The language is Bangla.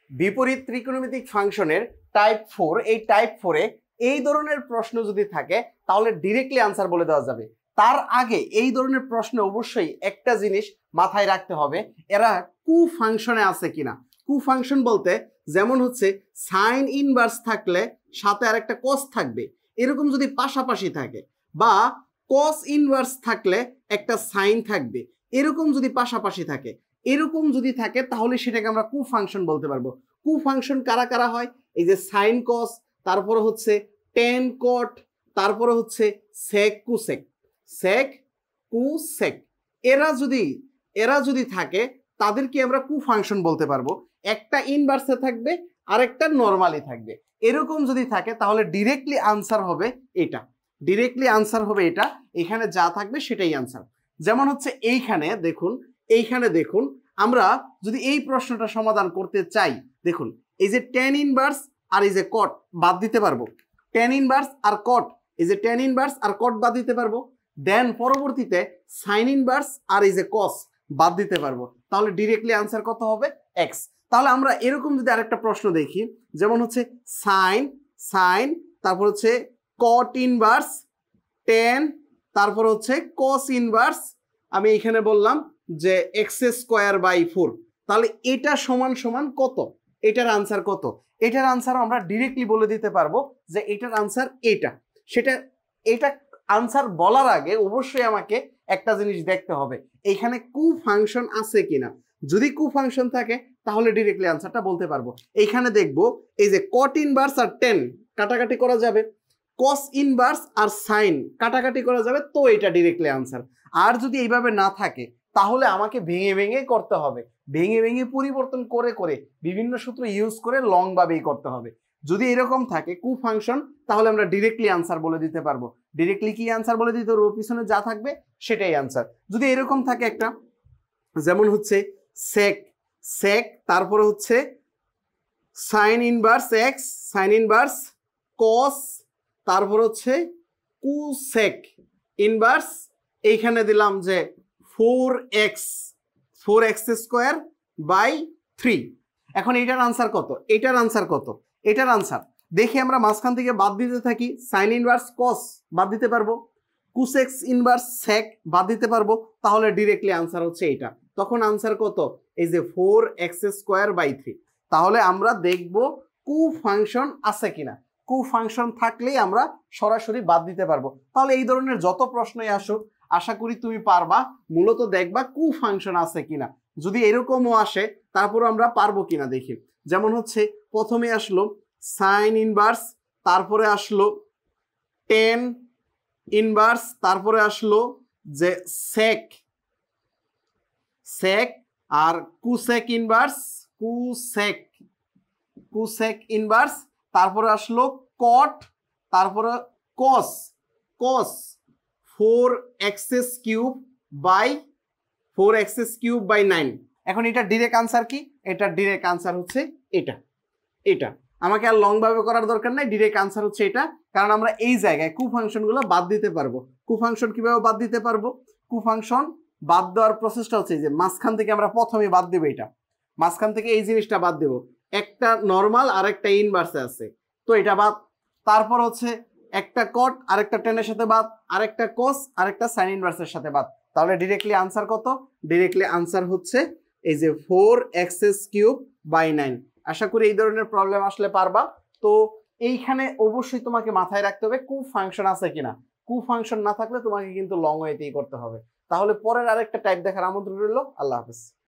বিপরীত ত্রিকোণমিতিক ফাংশনের টাইপ 4, এই টাইপ 4 এ এই ধরনের প্রশ্ন যদি থাকে তাহলে ডিরেক্টলি আনসার বলে দেওয়া যাবে। তার আগে এই ধরনের প্রশ্নে অবশ্যই একটা জিনিস মাথায় রাখতে হবে, এরা কু ফাংশনে আছে কিনা। কু ফাংশন বলতে যেমন হচ্ছে সাইন ইনভার্স থাকলে সাথে আরেকটা কস থাকবে, এরকম যদি পাশাপাশি থাকে, বা কস ইনভার্স থাকলে একটা সাইন থাকবে, এরকম যদি পাশাপাশি থাকে, এরকম যদি থাকে তাহলে সেটাকে আমরা কু ফাংশন বলতে পারবো। কু ফাংশন কারা কারা হয়? এই যে সাইন কস, তারপরে হচ্ছে টেন কট, তারপরে হচ্ছে সেক কুসেক, সেক কুসেক, এরা যদি থাকে তাদেরকে আমরা কু ফাংশন বলতে পারবো। একটা ইনভার্সে থাকবে আর একটা নরমালি থাকবে, এরকম যদি থাকে তাহলে ডিরেক্টলি আনসার হবে এটা, ডিরেক্টলি আনসার হবে এটা। এখানে যা থাকবে সেটাই আনসার। যেমন হচ্ছে এইখানে দেখুন আমরা যদি এই প্রশ্নটা সমাধান করতে চাই, দেখুন এই যে টেন ইনভার্স আর এই যে কট বাদ দিতে পারবো, টেন ইনভার্স আর কট, এই যে টেন ইনভার্স আর কট বাদ দিতে পারবো, দেন পরবর্তীতে সাইন ইনভার্স আর এই যে কস বাদ দিতে পারবো, তাহলে ডিরেক্টলি আনসার কত হবে? এক্স। তাহলে আমরা এরকম যদি আরেকটা প্রশ্ন দেখি, যেমন হচ্ছে সাইন তারপর হচ্ছে কট ইনভার্স টেন, তারপর হচ্ছে কস ইনভার্স, আমি এখানে বললাম যে এক্স স্কোয়ার বাই 4, তাহলে এটা সমান সমান কত, এটার আনসার কত? এটার আনসার আমরা ডিরেক্টলি বলে দিতে পারবো যে এটার আনসার এটা। এটা আনসার বলার আগে অবশ্যই আমাকে একটা জিনিস দেখতে হবে, এইখানে কু ফাংশন আছে কিনা। যদি কু ফাংশন থাকে তাহলে ডিরেক্টলি আনসারটা বলতে পারবো। এইখানে দেখবো এই যে কট ইনভার্স আর টেন কাটাকাটি করা যাবে, কস ইনভার্স আর সাইন কাটাকাটি করা যাবে, তো এটা ডিরেক্টলি আনসার। আর যদি এইভাবে না থাকে তাহলে আমাকে ভেঙে ভেঙে করতে হবে, ভেঙে ভেঙে পরিবর্তন করে করে বিভিন্ন সূত্র ইউজ করে লং ভাবেই করতে হবে। যদি এরকম থাকে কু ফাংশন তাহলে আমরা ডিরেক্টলি আনসার বলে দিতে পারবো। ডিরেক্টলি কি আনসার বলে দিতে পারবো? পিছনে যা থাকবে সেটাই আনসার। যদি এরকম থাকে একটা, যেমন হচ্ছে সেক তারপরে হচ্ছে sine inverse x, sine inverse cos, তারপর হচ্ছে কুসেক ইনভার্স, এইখানে দিলাম যে 4x স্কোয়ার বাই 3। এখন এটার আনসার কত? এটার আনসার দেখি আমরা মাঝখান থেকে বাদ দিতে থাকি, সাইন ইনভার্স কস বাদ দিতে পারবো, কুসেক্স ইনভার্স সেক বাদ দিতে পারবো, তাহলে ডিরেক্টলি আনসার হচ্ছে এটা। তখন আনসার কত? এই যে 4x স্কোয়ার বাই 3। তাহলে আমরা দেখব কু ফাংশন আছে কিনা, কু ফাংশন থাকলেই আমরা সরাসরি বাদ দিতে পারবো। তাহলে এই ধরনের যত প্রশ্নই আসুক আশা করি তুমি পারবা, মূলত দেখবা কু ফাংশন আছে কিনা। যদি এরকমও আসে তারপর আমরা পারবো কিনা দেখি। যেমন হচ্ছে প্রথমে আসলো সাইন ইনভার্স, তারপরে আসলো টেন ইনভার্স, তারপরে আসলো যে সেক আর কুসেক ইনভার্স, তারপরে আসলো কট, তারপরে কস 4x কিউব বাই 9। এখন এটা ডিরেক্ট আনসার কি? এটা ডিরেক্ট আনসার হচ্ছে এটা। আমাকে আর লং ভাবে করার দরকার নাই, ডিরেক্ট আনসার হচ্ছে এটা। কারণ আমরা এই জায়গায় কু ফাংশনগুলো বাদ দিতে পারবো। কু ফাংশন কিভাবে বাদ দিতে পারবো? কু ফাংশন বাদ দেওয়ার প্রসেসটা হচ্ছে যে মাঝখান থেকে আমরা প্রথমে বাদ দেবো, এটা মাঝখান থেকে এই জিনিসটা বাদ দেবো, একটা নর্মাল আর একটা ইনভার্সে আছে, তো এটা বাদ। তারপর হচ্ছে একটা কট আরেকটা টেনের সাথে বাদ, আরেকটা কস আরেকটা সাইন ইনভার্সের সাথে বাদ। তাহলে ডিরেক্টলি আনসার কত? ডিরেক্টলি আনসার হচ্ছে এই যে 4x কিউব বাই 9। আশা করি এই ধরনের প্রবলেম আসলে পারবা। তো এইখানে অবশ্যই তোমাকে মাথায় রাখতে হবে কু ফাংশন আছে কিনা। কু ফাংশন না থাকলে তোমাকে কিন্তু লং ওয়েতেই করতে হবে। তাহলে পরের আরেকটা টাইপ দেখার আমন্ত্রণ রইল। আল্লাহ হাফেজ।